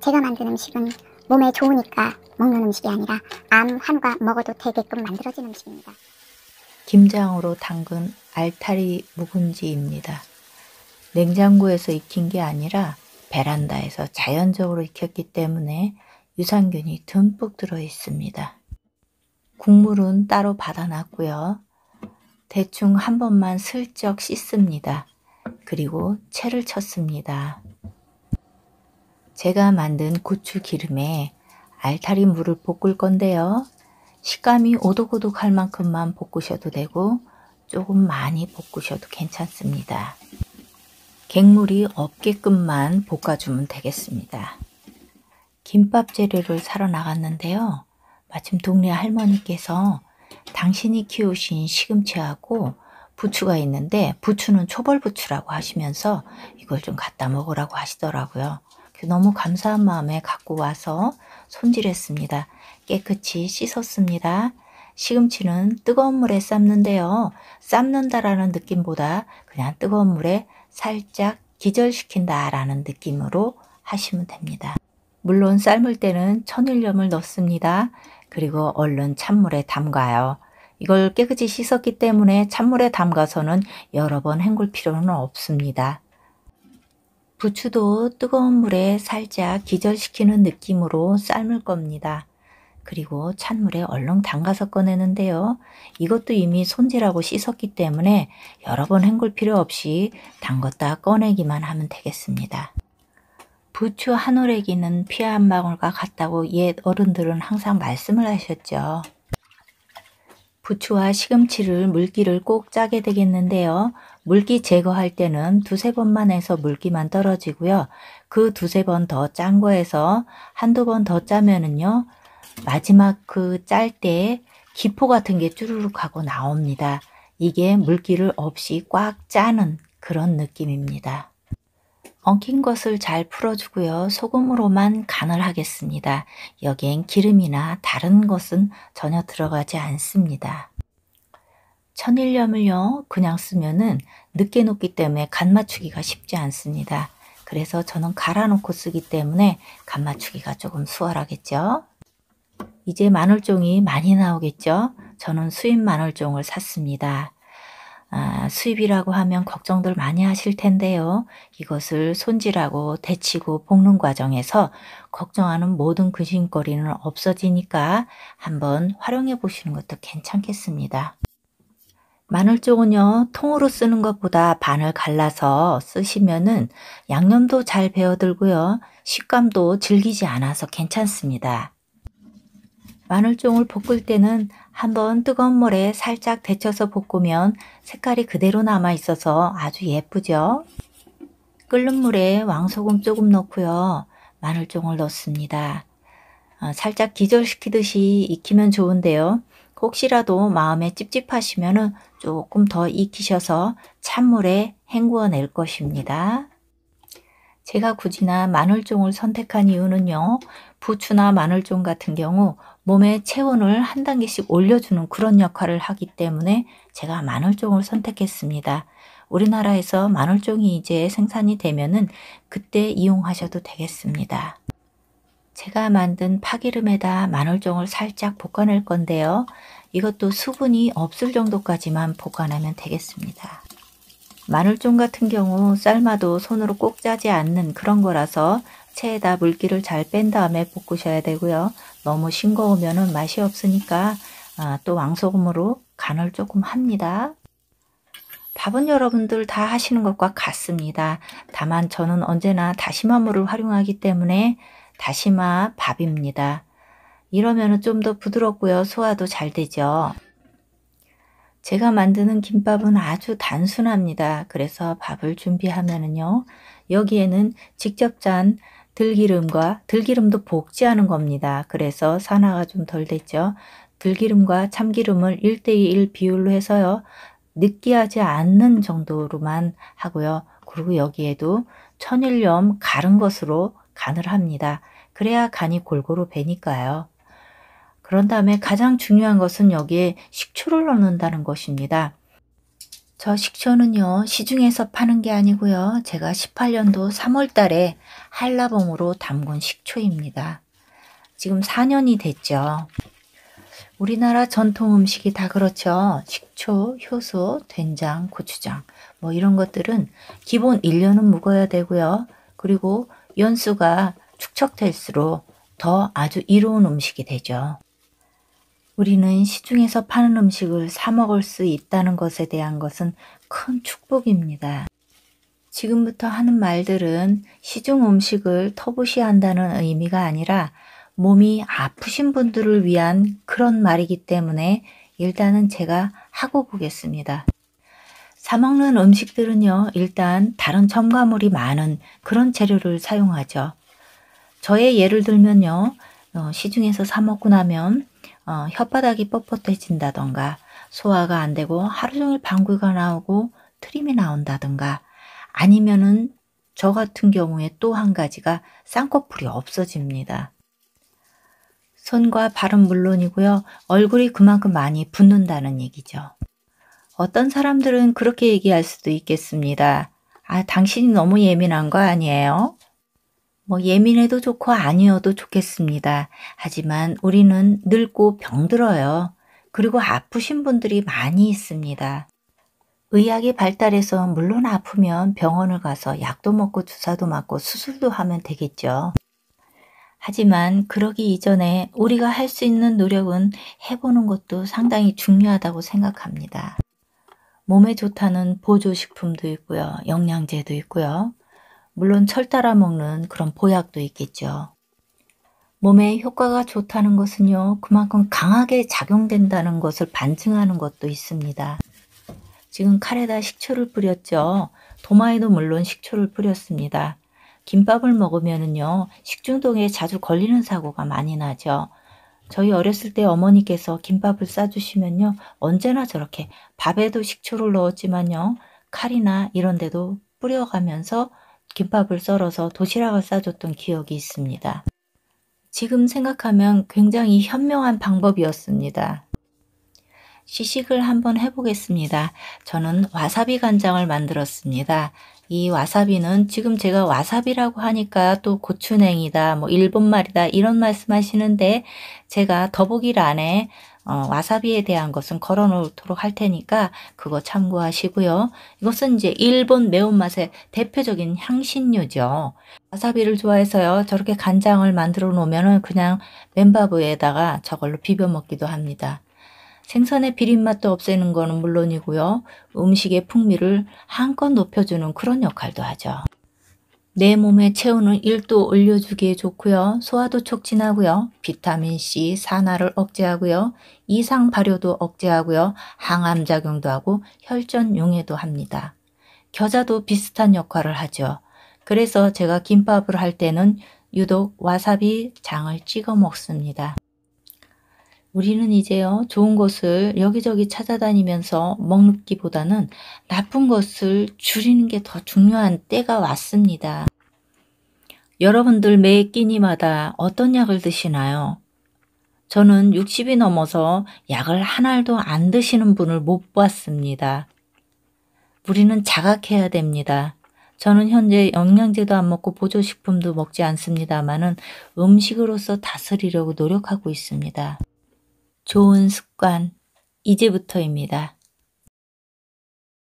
제가 만든 음식은 몸에 좋으니까 먹는 음식이 아니라 암, 한과 먹어도 되게끔 만들어진 음식입니다. 김장으로 담근 알타리 묵은지입니다. 냉장고에서 익힌 게 아니라 베란다에서 자연적으로 익혔기 때문에 유산균이 듬뿍 들어 있습니다. 국물은 따로 받아놨고요. 대충 한 번만 슬쩍 씻습니다. 그리고 채를 쳤습니다. 제가 만든 고추 기름에 알타리 물을 볶을 건데요. 식감이 오독오독할 만큼만 볶으셔도 되고 조금 많이 볶으셔도 괜찮습니다. 갱물이 없게끔만 볶아주면 되겠습니다. 김밥 재료를 사러 나갔는데요. 마침 동네 할머니께서 당신이 키우신 시금치하고 부추가 있는데 부추는 초벌부추라고 하시면서 이걸 좀 갖다 먹으라고 하시더라고요. 너무 감사한 마음에 갖고 와서 손질했습니다. 깨끗이 씻었습니다. 시금치는 뜨거운 물에 삶는데요. 삶는다라는 느낌보다 그냥 뜨거운 물에 살짝 기절시킨다 라는 느낌으로 하시면 됩니다. 물론 삶을 때는 천일염을 넣습니다. 그리고 얼른 찬물에 담가요. 이걸 깨끗이 씻었기 때문에 찬물에 담가서는 여러 번 헹굴 필요는 없습니다. 부추도 뜨거운 물에 살짝 기절시키는 느낌으로 삶을 겁니다. 그리고 찬물에 얼른 담가서 꺼내는데요. 이것도 이미 손질하고 씻었기 때문에 여러 번 헹굴 필요 없이 담갔다 꺼내기만 하면 되겠습니다. 부추 한 오래기는 피 한 방울과 같다고 옛 어른들은 항상 말씀을 하셨죠. 부추와 시금치를 물기를 꼭 짜게 되겠는데요. 물기 제거할 때는 두세 번만 해서 물기만 떨어지고요. 그 두세 번 더 짠 거에서 한두 번 더 짜면은요. 마지막 그 짤 때 기포 같은 게 쭈루룩 하고 나옵니다. 이게 물기를 없이 꽉 짜는 그런 느낌입니다. 엉킨 것을 잘 풀어주고요. 소금으로만 간을 하겠습니다. 여기엔 기름이나 다른 것은 전혀 들어가지 않습니다. 천일염을요 그냥 쓰면은 늦게 녹기 때문에 간 맞추기가 쉽지 않습니다. 그래서 저는 갈아 놓고 쓰기 때문에 간 맞추기가 조금 수월하겠죠. 이제 마늘종이 많이 나오겠죠. 저는 수입 마늘종을 샀습니다. 수입이라고 하면 걱정들 많이 하실 텐데요. 이것을 손질하고 데치고 볶는 과정에서 걱정하는 모든 근심거리는 없어지니까 한번 활용해 보시는 것도 괜찮겠습니다. 마늘종은요 통으로 쓰는 것보다 반을 갈라서 쓰시면은 양념도 잘 배어들고요. 식감도 질기지 않아서 괜찮습니다. 마늘종을 볶을 때는 한번 뜨거운 물에 살짝 데쳐서 볶으면 색깔이 그대로 남아 있어서 아주 예쁘죠. 끓는 물에 왕소금 조금 넣고요. 마늘종을 넣습니다. 살짝 기절시키듯이 익히면 좋은데요. 혹시라도 마음에 찝찝하시면 조금 더 익히셔서 찬물에 헹구어 낼 것입니다. 제가 굳이나 마늘종을 선택한 이유는요. 부추나 마늘종 같은 경우 몸의 체온을 한 단계씩 올려주는 그런 역할을 하기 때문에 제가 마늘종을 선택했습니다. 우리나라에서 마늘종이 이제 생산이 되면은 그때 이용하셔도 되겠습니다. 제가 만든 파기름에다 마늘종을 살짝 볶아낼 건데요. 이것도 수분이 없을 정도까지만 볶아내면 되겠습니다. 마늘종 같은 경우 삶아도 손으로 꼭 짜지 않는 그런 거라서 체에다 물기를 잘 뺀 다음에 볶으셔야 되고요. 너무 싱거우면 맛이 없으니까 또 왕소금으로 간을 조금 합니다. 밥은 여러분들 다 하시는 것과 같습니다. 다만 저는 언제나 다시마 물을 활용하기 때문에 다시마 밥입니다. 이러면 좀 더 부드럽고요. 소화도 잘 되죠. 제가 만드는 김밥은 아주 단순합니다. 그래서 밥을 준비하면은요. 여기에는 직접 짠 들기름과 들기름도 볶지 않은 겁니다. 그래서 산화가 좀 덜 됐죠. 들기름과 참기름을 1:1 비율로 해서요. 느끼하지 않는 정도로만 하고요. 그리고 여기에도 천일염 갈은 것으로 간을 합니다. 그래야 간이 골고루 배니까요. 그런 다음에 가장 중요한 것은 여기에 식초를 넣는다는 것입니다. 저 식초는요, 시중에서 파는 게 아니고요. 제가 18년도 3월 달에 한라봉으로 담근 식초입니다. 지금 4년이 됐죠. 우리나라 전통 음식이 다 그렇죠. 식초, 효소, 된장, 고추장 뭐 이런 것들은 기본 1년은 묵어야 되고요. 그리고 연수가 축적될수록 더 아주 이로운 음식이 되죠. 우리는 시중에서 파는 음식을 사 먹을 수 있다는 것에 대한 것은 큰 축복입니다. 지금부터 하는 말들은 시중 음식을 터부시한다는 의미가 아니라 몸이 아프신 분들을 위한 그런 말이기 때문에 일단은 제가 하고 보겠습니다. 사 먹는 음식들은요, 일단 다른 첨가물이 많은 그런 재료를 사용하죠. 저의 예를 들면요, 시중에서 사 먹고 나면 혓바닥이 뻣뻣해진다던가 소화가 안 되고 하루 종일 방귀가 나오고 트림이 나온다던가 아니면은 저 같은 경우에 또 한 가지가 쌍꺼풀이 없어집니다. 손과 발은 물론이고요. 얼굴이 그만큼 많이 붓는다는 얘기죠. 어떤 사람들은 그렇게 얘기할 수도 있겠습니다. 아, 당신이 너무 예민한 거 아니에요? 뭐 예민해도 좋고 아니어도 좋겠습니다. 하지만 우리는 늙고 병들어요. 그리고 아프신 분들이 많이 있습니다. 의학이 발달해서 물론 아프면 병원을 가서 약도 먹고 주사도 맞고 수술도 하면 되겠죠. 하지만 그러기 이전에 우리가 할 수 있는 노력은 해보는 것도 상당히 중요하다고 생각합니다. 몸에 좋다는 보조식품도 있고요. 영양제도 있고요. 물론 철 따라 먹는 그런 보약도 있겠죠. 몸에 효과가 좋다는 것은요, 그만큼 강하게 작용된다는 것을 반증하는 것도 있습니다. 지금 칼에다 식초를 뿌렸죠. 도마에도 물론 식초를 뿌렸습니다. 김밥을 먹으면은요, 식중독에 자주 걸리는 사고가 많이 나죠. 저희 어렸을 때 어머니께서 김밥을 싸주시면요, 언제나 저렇게 밥에도 식초를 넣었지만요, 칼이나 이런 데도 뿌려가면서 김밥을 썰어서 도시락을 싸줬던 기억이 있습니다. 지금 생각하면 굉장히 현명한 방법이었습니다. 시식을 한번 해보겠습니다. 저는 와사비 간장을 만들었습니다. 이 와사비는 지금 제가 와사비라고 하니까 또 고추냉이다, 뭐 일본말이다 이런 말씀하시는데 제가 더보기란에 와사비에 대한 것은 걸어 놓도록 할 테니까 그거 참고하시고요. 이것은 이제 일본 매운맛의 대표적인 향신료죠. 와사비를 좋아해서요. 저렇게 간장을 만들어 놓으면 그냥 맨밥 위에다가 저걸로 비벼 먹기도 합니다. 생선의 비린맛도 없애는 거는 물론이고요. 음식의 풍미를 한껏 높여주는 그런 역할도 하죠. 내 몸의 체온을 1도 올려주기에 좋고요. 소화도 촉진하고요. 비타민C, 산화를 억제하고요. 이상 발효도 억제하고요. 항암 작용도 하고 혈전 용해도 합니다. 겨자도 비슷한 역할을 하죠. 그래서 제가 김밥을 할 때는 유독 와사비 장을 찍어 먹습니다. 우리는 이제요, 좋은 것을 여기저기 찾아다니면서 먹기보다는 나쁜 것을 줄이는 게 더 중요한 때가 왔습니다. 여러분들 매 끼니마다 어떤 약을 드시나요? 저는 60이 넘어서 약을 한 알도 안 드시는 분을 못 봤습니다. 우리는 자각해야 됩니다. 저는 현재 영양제도 안 먹고 보조식품도 먹지 않습니다만은 음식으로서 다스리려고 노력하고 있습니다. 좋은 습관, 이제부터입니다.